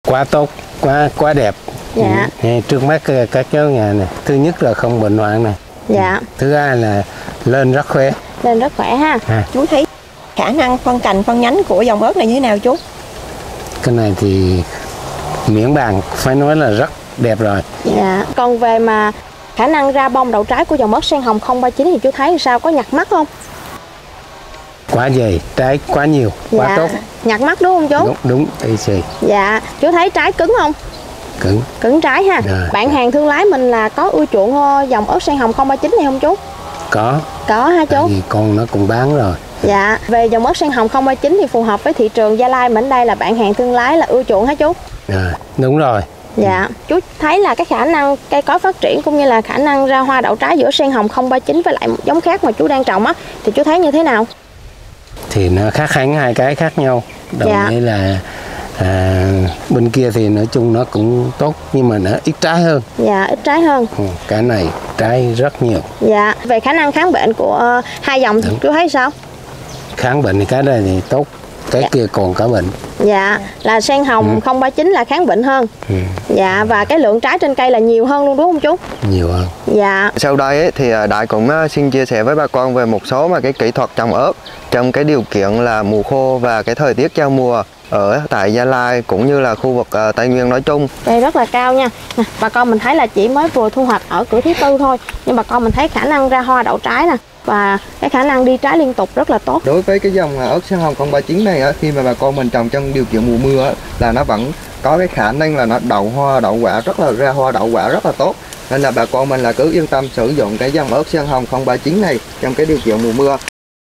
Quá tốt, quá đẹp. Dạ. Trước mắt các cháu nhà này, thứ nhất là không bệnh hoạn này. Dạ. Thứ hai là lên rất khỏe. Lên rất khỏe ha. Chú thấy khả năng phân cành, phân nhánh của dòng ớt này như thế nào chú? Cái này thì miễn bàn phải nói là rất đẹp rồi. Dạ. Còn về mà khả năng ra bông đậu trái của dòng ớt sen hồng 039 thì chú thấy sao, có nhặt mắt không? Quá dày, trái quá nhiều, quá tốt. Nhặt mắt đúng không chú? Đúng, y xì. Dạ. Chú thấy trái cứng không? Cứng trái ha. Bạn hàng thương lái mình là có ưa chuộng dòng ớt sen hồng 039 này không chú? Có ha chú. Vì con nó cũng bán rồi. Dạ. Về dòng ớt sen hồng 039 thì phù hợp với thị trường Gia Lai mình đây là bạn hàng thương lái là ưa chuộng hả chú? Đúng rồi. Dạ. Chú thấy là cái khả năng cây cối phát triển cũng như là khả năng ra hoa đậu trái giữa sen hồng 039 với lại một giống khác mà chú đang trồng á thì chú thấy như thế nào? Thì nó khác hẳn hai cái khác nhau. Đồng nghĩa là bên kia thì nói chung nó cũng tốt nhưng mà nó ít trái hơn. Dạ, ít trái hơn. Cái này trái rất nhiều. Dạ. Về khả năng kháng bệnh của hai dòng thì chú thấy sao? Kháng bệnh thì cái này thì tốt, cái kia còn có bệnh. Dạ, là sen hồng 039 là kháng bệnh hơn. Dạ, và cái lượng trái trên cây là nhiều hơn luôn đúng không chú? Nhiều hơn. Dạ. Sau đây ấy, thì Đại cũng xin chia sẻ với bà con về một số mà cái kỹ thuật trồng ớt trong cái điều kiện là mùa khô và cái thời tiết giao mùa ở tại Gia Lai cũng như là khu vực Tây Nguyên nói chung. Đây rất là cao nha. Bà con mình thấy là chỉ mới vừa thu hoạch ở cử thứ tư thôi, nhưng bà con mình thấy khả năng ra hoa đậu trái nè và cái khả năng đi trái liên tục rất là tốt. Đối với cái dòng ớt sen hồng 039 này á, khi mà bà con mình trồng trong điều kiện mùa mưa á, là nó vẫn có cái khả năng là nó đậu hoa đậu quả rất là ra hoa đậu quả rất là tốt. Nên là bà con mình là cứ yên tâm sử dụng cái dòng ớt sen hồng 039 này trong cái điều kiện mùa mưa.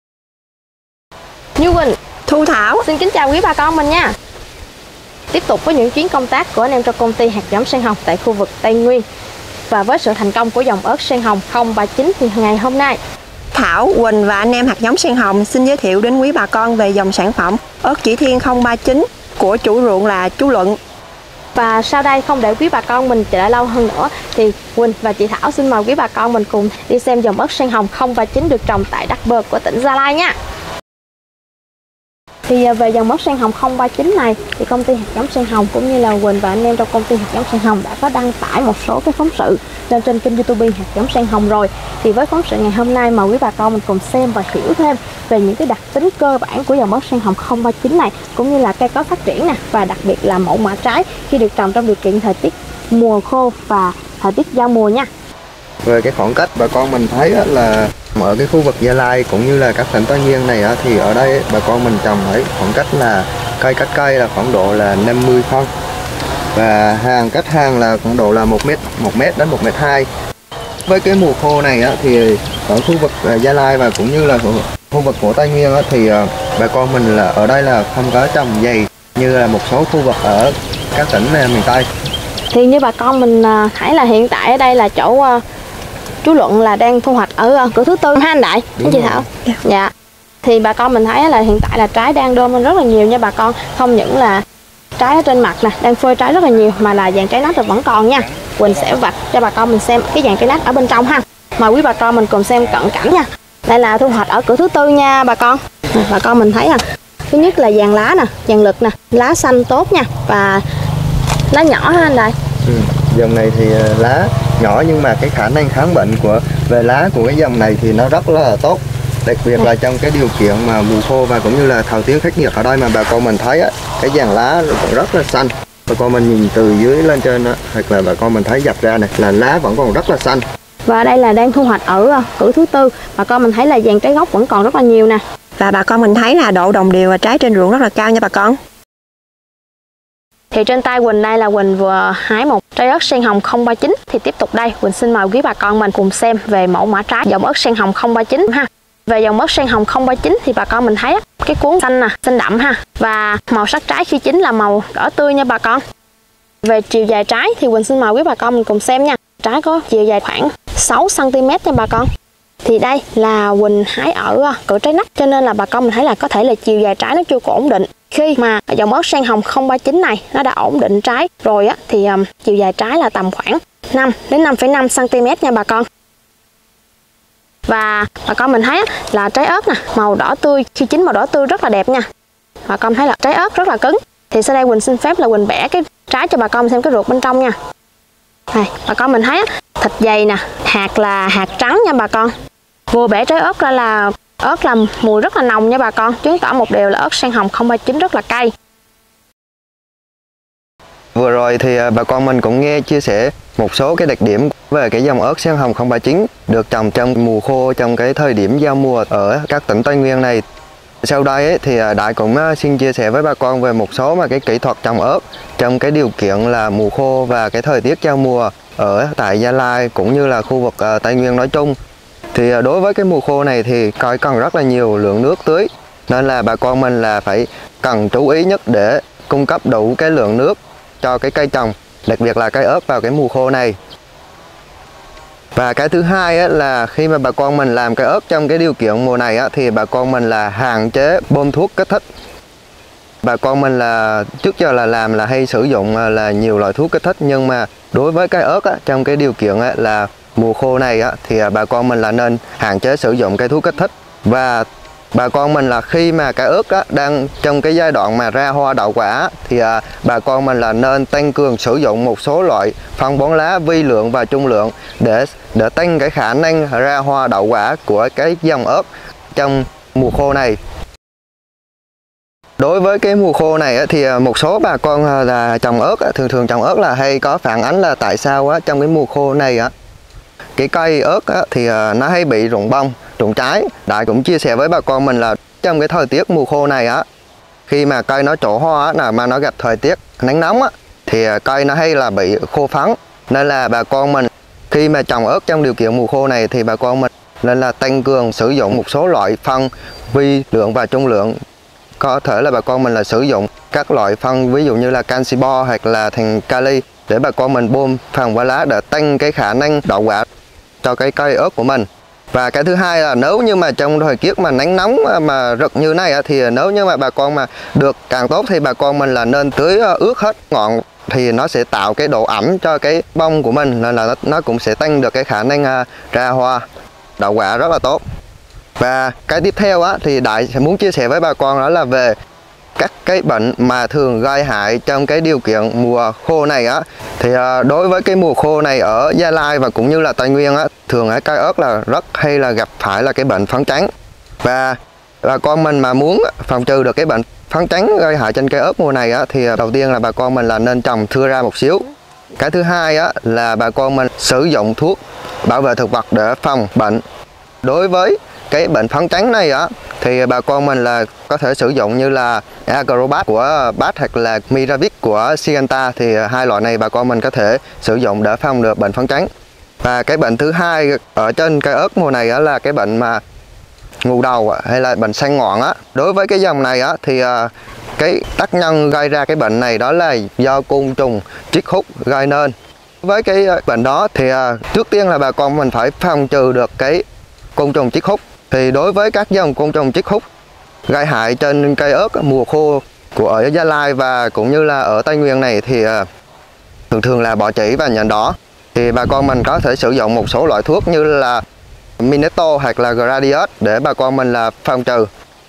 Như Quỳnh, Thu Thảo xin kính chào quý bà con mình nha. Tiếp tục với những chuyến công tác của anh em trong công ty hạt giống sen hồng tại khu vực Tây Nguyên. Và với sự thành công của dòng ớt sen hồng 039 thì ngày hôm nay Thảo, Quỳnh và anh em hạt giống sen hồng xin giới thiệu đến quý bà con về dòng sản phẩm ớt chỉ thiên 039 của chủ ruộng là chú Luận. Và sau đây không để quý bà con mình chờ lâu hơn nữa thì Quỳnh và chị Thảo xin mời quý bà con mình cùng đi xem dòng ớt sen hồng 039 được trồng tại Đắc Bơ của tỉnh Gia Lai nha. Thì về dòng ớt sen hồng 039 này thì công ty hạt giống sen hồng cũng như là Quỳnh và anh em trong công ty hạt giống sen hồng đã có đăng tải một số cái phóng sự lên trên kênh YouTube hạt giống sen hồng rồi. Thì với phóng sự ngày hôm nay mời quý bà con mình cùng xem và hiểu thêm về những cái đặc tính cơ bản của dòng ớt sen hồng 039 này cũng như là cây cối phát triển nè và đặc biệt là mẫu mã trái khi được trồng trong điều kiện thời tiết mùa khô và thời tiết giao mùa nha. Về cái khoảng cách bà con mình thấy là ở cái khu vực Gia Lai cũng như là các tỉnh Tây Nguyên này thì ở đây bà con mình trồng ở khoảng cách là cây cách cây là khoảng độ là 50 phân và hàng cách hàng là khoảng độ là 1 mét đến 1,2 m. Với cái mùa khô này thì ở khu vực Gia Lai và cũng như là khu vực của Tây Nguyên thì bà con mình là ở đây là không có trồng dày như là một số khu vực ở các tỉnh miền Tây. Thì như bà con mình thấy là hiện tại ở đây là chỗ chú Luận là đang thu hoạch ở cử thứ tư ha anh Đại, anh chị Thảo. Dạ. Thì bà con mình thấy là hiện tại là trái đang đơm lên rất là nhiều nha bà con. Không những là trái ở trên mặt nè, đang phơi trái rất là nhiều mà là dàn trái nát thì vẫn còn nha. Quỳnh sẽ vạch cho bà con mình xem cái dàn trái nát ở bên trong ha. Mời quý bà con mình cùng xem cận cảnh nha. Đây là thu hoạch ở cử thứ tư nha bà con. Bà con mình thấy thứ nhất là dàn lá nè, dàn lực nè, lá xanh tốt nha và lá nhỏ ha anh Đại. Dòng này thì lá nhỏ nhưng mà cái khả năng kháng bệnh về lá của cái dòng này thì nó rất là tốt, đặc biệt là trong cái điều kiện mà mùa khô và cũng như là thời tiết khắc nghiệt ở đây mà bà con mình thấy cái dàn lá còn rất là xanh. Bà con mình nhìn từ dưới lên trên hoặc là bà con mình thấy dập ra này là lá vẫn còn rất là xanh. Và đây là đang thu hoạch ở cử thứ tư, bà con mình thấy là dàn trái gốc vẫn còn rất là nhiều nè. Và bà con mình thấy là độ đồng đều và trái trên ruộng rất là cao nha bà con. Thì trên tay Quỳnh đây là Quỳnh vừa hái một trái ớt sen hồng 039. Thì tiếp tục đây Quỳnh xin mời quý bà con mình cùng xem về mẫu mã trái dòng ớt sen hồng 039 ha. Về dòng ớt sen hồng 039 thì bà con mình thấy cái cuống xanh nè, xanh đậm ha. Và màu sắc trái khi chín là màu đỏ tươi nha bà con. Về chiều dài trái thì Quỳnh xin mời quý bà con mình cùng xem nha. Trái có chiều dài khoảng 6 cm nha bà con. Thì đây là Quỳnh hái ở cỡ trái nách cho nên là bà con mình thấy là có thể là chiều dài trái nó chưa có ổn định. Khi mà dòng ớt sen hồng 039 này nó đã ổn định trái rồi thì chiều dài trái là tầm khoảng 5 đến 5,5 cm nha bà con. Và bà con mình thấy là trái ớt nè, màu đỏ tươi, khi chín màu đỏ tươi rất là đẹp nha. Bà con thấy là trái ớt rất là cứng. Thì sau đây Quỳnh xin phép là Quỳnh bẻ cái trái cho bà con mình xem cái ruột bên trong nha. Này, bà con mình thấy á, thịt dày nè, hạt là hạt trắng nha bà con. Vừa bẻ trái ớt ra là ớt làm mùi rất là nồng nha bà con, chứng tỏ một điều là ớt sen hồng 039 rất là cay. Vừa rồi thì bà con mình cũng nghe chia sẻ một số cái đặc điểm về cái dòng ớt sen hồng 039 được trồng trong mùa khô, trong cái thời điểm giao mùa ở các tỉnh Tây Nguyên này. Sau đây ấy, thì Đại cũng xin chia sẻ với bà con về một số mà cái kỹ thuật trồng ớt trong cái điều kiện là mùa khô và cái thời tiết giao mùa ở tại Gia Lai cũng như là khu vực Tây Nguyên nói chung. Thì đối với cái mùa khô này thì cây cần rất là nhiều lượng nước tưới, nên là bà con mình là phải cần chú ý nhất để cung cấp đủ cái lượng nước cho cái cây trồng, đặc biệt là cây ớt vào cái mùa khô này. Và cái thứ hai á, là khi mà bà con mình làm cây ớt trong cái điều kiện mùa này á, thì bà con mình là hạn chế bơm thuốc kích thích. Bà con mình là trước giờ là làm là hay sử dụng là nhiều loại thuốc kích thích, nhưng mà đối với cây ớt á, trong cái điều kiện á, là mùa khô này á, thì bà con mình là nên hạn chế sử dụng cái thuốc kích thích. Và bà con mình là khi mà cây ớt á, đang trong cái giai đoạn mà ra hoa đậu quả thì bà con mình là nên tăng cường sử dụng một số loại phân bón lá vi lượng và trung lượng để tăng cái khả năng ra hoa đậu quả của cái dòng ớt trong mùa khô này. Đối với cái mùa khô này á, thì một số bà con là trồng ớt á, thường trồng ớt là hay có phản ánh là tại sao á, trong cái mùa khô này á, cái cây ớt á, thì nó hay bị rụng bông, rụng trái. Đại cũng chia sẻ với bà con mình là trong cái thời tiết mùa khô này á, khi mà cây nó trổ hoa á, mà nó gặp thời tiết nắng nóng á, thì cây nó hay là bị khô phấn. Nên là bà con mình khi mà trồng ớt trong điều kiện mùa khô này thì bà con mình nên là tăng cường sử dụng một số loại phân vi lượng và trung lượng. Có thể là bà con mình là sử dụng các loại phân ví dụ như là canxi bo hoặc là thành kali để bà con mình bơm phần qua lá để tăng cái khả năng đậu quả cho cái cây ớt của mình. Và cái thứ hai là nếu như mà trong thời tiết mà nắng nóng mà rực như này thì nếu như mà bà con mà được càng tốt thì bà con mình là nên tưới ướt hết ngọn, thì nó sẽ tạo cái độ ẩm cho cái bông của mình, nên là nó cũng sẽ tăng được cái khả năng ra hoa đậu quả rất là tốt. Và cái tiếp theo á, thì Đại sẽ muốn chia sẻ với bà con đó là về các cái bệnh mà thường gây hại trong cái điều kiện mùa khô này á. Thì đối với cái mùa khô này ở Gia Lai và cũng như là Tây Nguyên á, thường ở cây ớt là rất hay là gặp phải là cái bệnh phấn trắng. Và bà con mình mà muốn phòng trừ được cái bệnh phấn trắng gây hại trên cây ớt mùa này á, thì đầu tiên là bà con mình là nên trồng thưa ra một xíu. Cái thứ hai á, là bà con mình sử dụng thuốc bảo vệ thực vật để phòng bệnh. Đối với cái bệnh phấn trắng này á, thì bà con mình là có thể sử dụng như là Agrobat của Bass hoặc là Miravit của Syngenta, thì hai loại này bà con mình có thể sử dụng để phòng được bệnh phấn trắng. Và cái bệnh thứ hai ở trên cây ớt mùa này á, là cái bệnh mà ngù đầu hay là bệnh xanh ngọn á. Đối với cái dòng này á, thì cái tác nhân gây ra cái bệnh này đó là do côn trùng chiết hút gây nên. Với cái bệnh đó thì trước tiên là bà con mình phải phòng trừ được cái côn trùng chiết hút. Thì đối với các dòng côn trùng chiết hút gây hại trên cây ớt mùa khô của ở Gia Lai và cũng như là ở Tây Nguyên này thì thường là bọ trĩ và nhện đỏ. Thì bà con mình có thể sử dụng một số loại thuốc như là Mineto hoặc là Gradius để bà con mình là phòng trừ.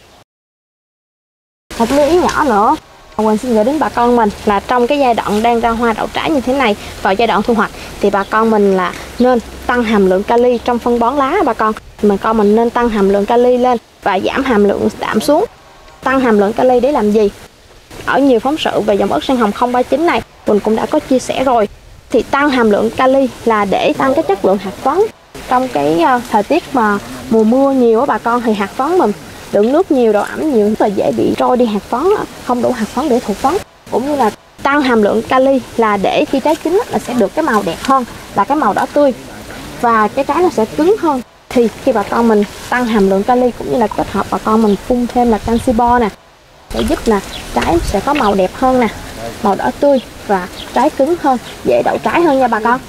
Một lưu ý nhỏ nữa Quỳnh xin gửi đến bà con mình là trong cái giai đoạn đang ra hoa đậu trái như thế này, vào giai đoạn thu hoạch thì bà con mình là nên tăng hàm lượng kali trong phân bón lá. Bà con mình nên tăng hàm lượng kali lên và giảm hàm lượng đạm xuống. Tăng hàm lượng kali để làm gì? Ở nhiều phóng sự về dòng ớt sen hồng 039 này Quỳnh cũng đã có chia sẻ rồi. Thì tăng hàm lượng kali là để tăng cái chất lượng hạt phấn. Trong cái thời tiết mà mùa mưa nhiều á bà con, thì hạt phấn mình lượng nước nhiều, độ ẩm nhiều, rất là dễ bị trôi đi hạt phấn, không đủ hạt phấn để thụ phấn. Cũng như là tăng hàm lượng kali là để khi trái chín là sẽ được cái màu đẹp hơn, là cái màu đỏ tươi và cái trái nó sẽ cứng hơn. Thì khi bà con mình tăng hàm lượng kali cũng như là kết hợp bà con mình phun thêm là canxi bo nè, sẽ giúp là trái sẽ có màu đẹp hơn nè, màu đỏ tươi và trái cứng hơn, dễ đậu trái hơn nha bà con.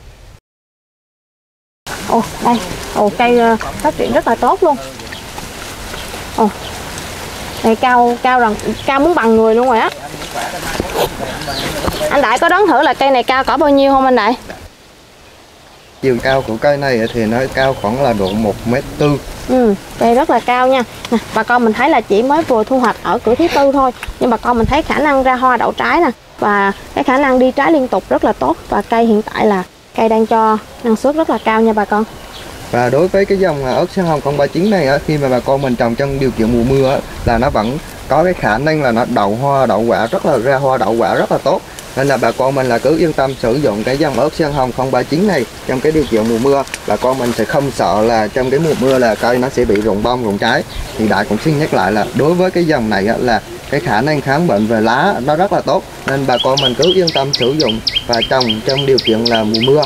Đây, cây phát triển rất là tốt luôn. Này cao muốn bằng người luôn rồi á. Anh Đại có đoán thử là cây này cao cỡ bao nhiêu không anh Đại? Chiều cao của cây này thì nó cao khoảng là độ 1m4. Cây rất là cao nha. Nè, bà con mình thấy là chỉ mới vừa thu hoạch ở cử thứ tư thôi, nhưng bà con mình thấy khả năng ra hoa đậu trái nè và cái khả năng đi trái liên tục rất là tốt, và cây hiện tại là cây đang cho năng suất rất là cao nha bà con. Và đối với cái dòng ớt sen hồng 039 này á, khi mà bà con mình trồng trong điều kiện mùa mưa á, là nó vẫn có cái khả năng là nó đậu hoa đậu quả rất là ra hoa đậu quả rất là tốt, nên là bà con mình là cứ yên tâm sử dụng cái dòng ớt sen hồng 039 này trong cái điều kiện mùa mưa. Bà con mình sẽ không sợ là trong cái mùa mưa là cây nó sẽ bị rụng bông rụng trái. Thì Đại cũng xin nhắc lại là đối với cái dòng này á, là cái khả năng kháng bệnh về lá nó rất là tốt, nên bà con mình cứ yên tâm sử dụng và trồng trong điều kiện là mùa mưa.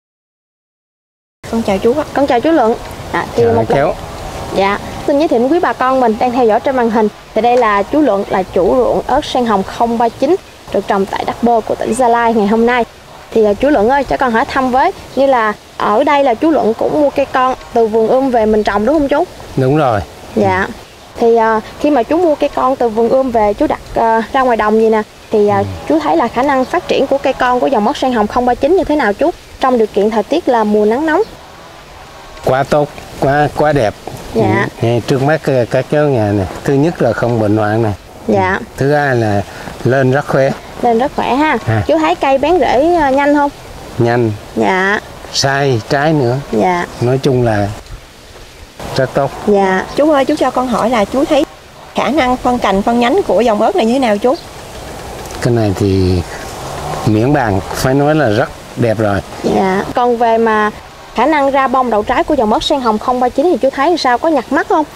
Con chào chú ạ. Con chào chú Luận. Thì một cháu. Dạ, xin giới thiệu với quý bà con mình đang theo dõi trên màn hình. Thì đây là chú Luận, là chủ ruộng ớt sen hồng 039 được trồng tại Đắc Bơ của tỉnh Gia Lai ngày hôm nay. Thì chú Luận ơi, cho con hỏi thăm với, như là ở đây là chú Luận cũng mua cây con từ vườn về mình trồng đúng không chú? Đúng rồi. Dạ. Thì khi mà chú mua cây con từ vườn về, chú đặt ra ngoài đồng gì nè, thì chú thấy là khả năng phát triển của cây con của dòng ớt sen hồng 039 như thế nào chú? Trong điều kiện thời tiết là mùa nắng nóng. Quá tốt, quá đẹp. Dạ. Trước mắt các cháu nhà này, thứ nhất là không bệnh hoạn này. Dạ. Thứ hai là lên rất khỏe. Lên rất khỏe ha. Chú thấy cây bén rễ nhanh không? Nhanh. Dạ. Sai trái nữa. Dạ. Nói chung là rất tốt. Dạ. Chú ơi, chú cho con hỏi là chú thấy khả năng phân cành phân nhánh của dòng ớt này như thế nào chú? Cái này thì miễn bàn phải nói là rất đẹp rồi. Dạ. Còn về mà khả năng ra bông đậu trái của dòng ớt sen hồng 039 thì chú thấy sao, có nhặt mắt không?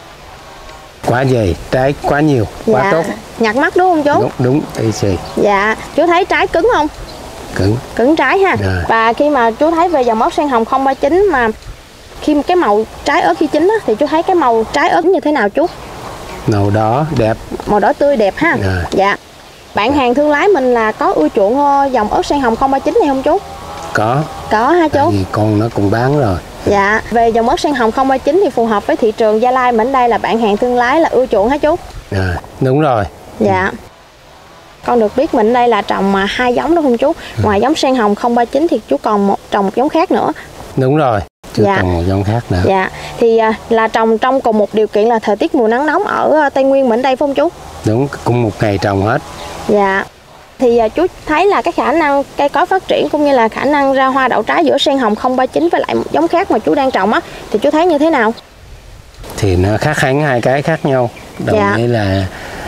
Quá dày, trái quá nhiều, quá dạ. tốt. Nhặt mắt đúng không chú? Đúng, y xì. Dạ. Chú thấy trái cứng không? Cứng trái ha. Rồi. Và khi mà chú thấy về dòng ớt sen hồng 039 mà khi cái màu trái ớt khi chín á, thì chú thấy cái màu trái ớt như thế nào chú? Màu đỏ đẹp. Màu đỏ tươi đẹp ha. Rồi. Dạ. Bạn hàng thương lái mình là có ưa chuộng dòng ớt sen hồng 039 này không chú? Có ha chú. Vì con nó cũng bán rồi. Dạ. Về dòng ớt sen hồng 039 thì phù hợp với thị trường Gia Lai mình đây là bạn hàng thương lái là ưa chuộng hả chú? Rồi, đúng rồi. Dạ. Con được biết mình đây là trồng 2 giống đúng không chú? Ngoài giống sen hồng 039 thì chú còn trồng một giống khác nữa. Đúng rồi. Chú trồng một giống khác nữa. Dạ. Thì là trồng trong cùng một điều kiện là thời tiết mùa nắng nóng ở Tây Nguyên mình đây phải không chú? Đúng, cũng một ngày trồng hết. Dạ. Thì chú thấy là cái khả năng cây cối phát triển cũng như là khả năng ra hoa đậu trái giữa sen hồng 039 với lại một giống khác mà chú đang trồng á, thì chú thấy như thế nào? Thì nó khác hẳn hai cái khác nhau. Đồng ý là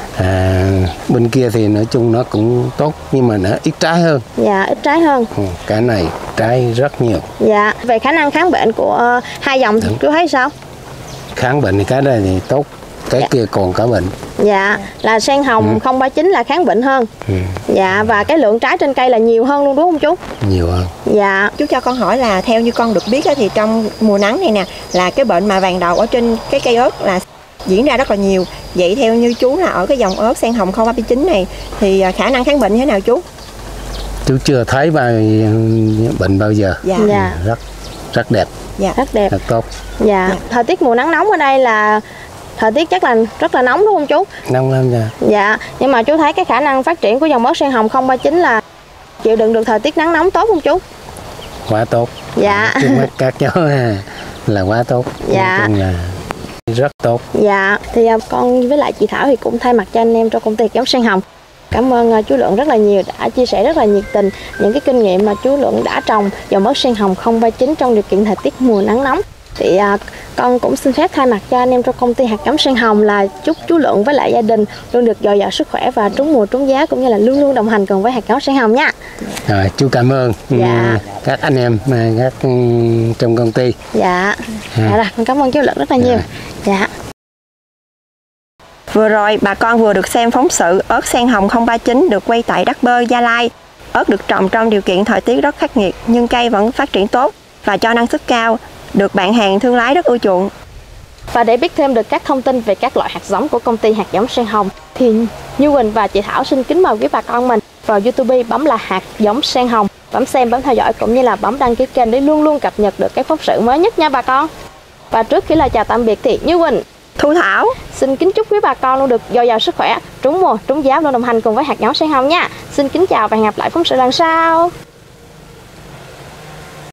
bên kia thì nói chung nó cũng tốt nhưng mà nó ít trái hơn. Dạ, ít trái hơn. Cái này trái rất nhiều. Dạ. Về khả năng kháng bệnh của hai dòng thì chú thấy sao? Kháng bệnh thì cái này thì tốt, cái kia còn có bệnh. Dạ, là sen hồng 039 là kháng bệnh hơn. Dạ, và cái lượng trái trên cây là nhiều hơn luôn đúng không chú? Nhiều hơn. Dạ. Chú cho con hỏi là theo như con được biết thì trong mùa nắng này nè, là cái bệnh mà vàng đầu ở trên cái cây ớt là diễn ra rất là nhiều. Vậy theo như chú là ở cái dòng ớt sen hồng 039 này thì khả năng kháng bệnh như thế nào chú? Chú chưa thấy bệnh bao giờ. Dạ. Dạ. Rất đẹp. Dạ. Rất đẹp. Rất tốt. Dạ. Thời tiết mùa nắng nóng ở đây là thời tiết chắc là rất là nóng đúng không chú? Nóng lắm nha. Dạ. Nhưng mà chú thấy cái khả năng phát triển của dòng ớt sen hồng 039 là chịu đựng được thời tiết nắng nóng tốt không chú? Quá tốt. Dạ. Trước mắt các cháu là quá tốt. Dạ. Nói chung là rất tốt. Dạ. Thì con với lại chị Thảo thì cũng thay mặt cho anh em trong công ty giống sen hồng cảm ơn chú Lượng rất là nhiều, đã chia sẻ rất là nhiệt tình những cái kinh nghiệm mà chú Lượng đã trồng dòng ớt sen hồng 039 trong điều kiện thời tiết mùa nắng nóng. Thì con cũng xin phép thay mặt cho anh em trong công ty hạt giống sen hồng là chúc chú Lượng với lại gia đình luôn được dồi dào sức khỏe và trúng mùa trúng giá, cũng như là luôn luôn đồng hành cùng với hạt giống sen hồng nha. Rồi, chú cảm ơn các anh em các trong công ty. Dạ. Dạ rồi, con cảm ơn chú Lượng rất là nhiều. Dạ. Vừa rồi bà con vừa được xem phóng sự ớt sen hồng 039 được quay tại Đắc Bơ, Gia Lai. Ớt được trồng trong điều kiện thời tiết rất khắc nghiệt nhưng cây vẫn phát triển tốt và cho năng suất cao, được bạn hàng thương lái rất ưa chuộng. Và để biết thêm được các thông tin về các loại hạt giống của công ty hạt giống sen hồng thì Như Quỳnh và chị Thảo xin kính mời quý bà con mình vào YouTube bấm là hạt giống sen hồng, bấm xem, bấm theo dõi cũng như là bấm đăng ký kênh để luôn luôn cập nhật được các phóng sự mới nhất nha bà con. Và trước khi lời chào tạm biệt thì Như Quỳnh, Thu Thảo xin kính chúc quý bà con luôn được dồi dào sức khỏe, trúng mùa trúng giá, luôn đồng hành cùng với hạt giống sen hồng nha. Xin kính chào và hẹn gặp lại phóng sự lần sau.